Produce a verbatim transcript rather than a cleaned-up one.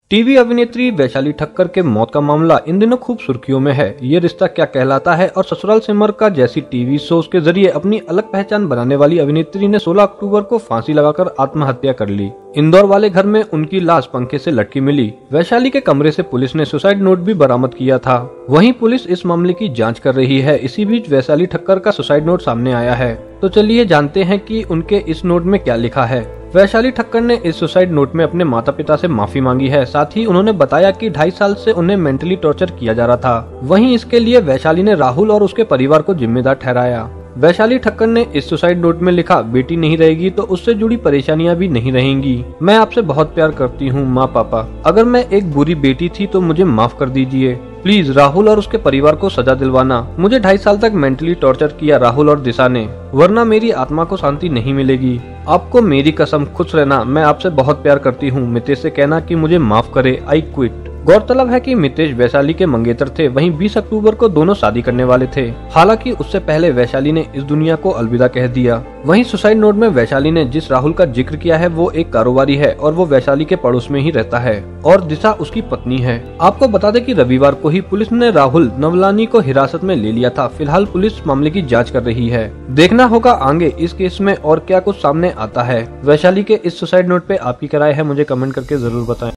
TV अभिनेत्री वैशाली ठक्कर के मौत का मामला इन दिनों खूब सुर्खियों में है। ये रिश्ता क्या कहलाता है और ससुराल सिमर का जैसी टीवी शोज के जरिए अपनी अलग पहचान बनाने वाली अभिनेत्री ने सोलह अक्टूबर को फांसी लगाकर आत्महत्या कर ली। इंदौर वाले घर में उनकी लाश पंखे से लटकी मिली। वैशाली के कमरे से पुलिस ने सुसाइड नोट भी बरामद किया था। वहीं पुलिस इस मामले की जांच कर रही है। इसी बीच वैशाली ठक्कर का सुसाइड नोट सामने आया है, तो चलिए जानते हैं कि उनके इस नोट में क्या लिखा है। वैशाली ठक्कर ने इस सुसाइड नोट में अपने माता पिता से माफी मांगी है। साथ ही उन्होंने बताया कि ढाई साल से उन्हें मेंटली टॉर्चर किया जा रहा था। वहीं इसके लिए वैशाली ने राहुल और उसके परिवार को जिम्मेदार ठहराया। वैशाली ठक्कर ने इस सुसाइड नोट में लिखा, बेटी नहीं रहेगी तो उससे जुड़ी परेशानियां भी नहीं रहेंगी। मैं आपसे बहुत प्यार करती हूँ माँ पापा। अगर मैं एक बुरी बेटी थी तो मुझे माफ कर दीजिए। प्लीज राहुल और उसके परिवार को सजा दिलवाना। मुझे ढाई साल तक मेंटली टॉर्चर किया राहुल और दिशा ने, वरना मेरी आत्मा को शांति नहीं मिलेगी। आपको मेरी कसम, खुश रहना। मैं आपसे बहुत प्यार करती हूँ। मितेश से कहना कि मुझे माफ करे। I quit. गौरतलब है कि मितेश वैशाली के मंगेतर थे। वहीं बीस अक्टूबर को दोनों शादी करने वाले थे। हालांकि उससे पहले वैशाली ने इस दुनिया को अलविदा कह दिया। वहीं सुसाइड नोट में वैशाली ने जिस राहुल का जिक्र किया है वो एक कारोबारी है और वो वैशाली के पड़ोस में ही रहता है और दिशा उसकी पत्नी है। आपको बता दें कि रविवार को ही पुलिस ने राहुल नवलानी को हिरासत में ले लिया था। फिलहाल पुलिस मामले की जाँच कर रही है। देखना होगा आगे इस केस में और क्या कुछ सामने आता है। वैशाली के इस सुसाइड नोट पे आपकी क्या राय है, मुझे कमेंट करके जरूर बताएं।